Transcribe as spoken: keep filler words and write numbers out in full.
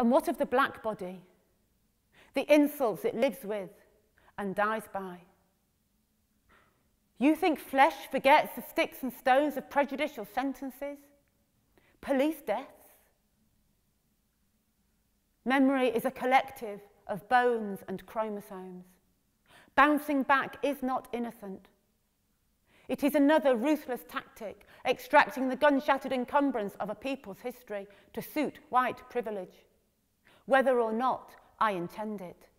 And what of the black body? The insults it lives with and dies by? You think flesh forgets the sticks and stones of prejudicial sentences? Police deaths? Memory is a collective of bones and chromosomes. Bouncing back is not innocent. It is another ruthless tactic, extracting the gun-shattered encumbrance of a people's history to suit white privilege, whether or not I intend it.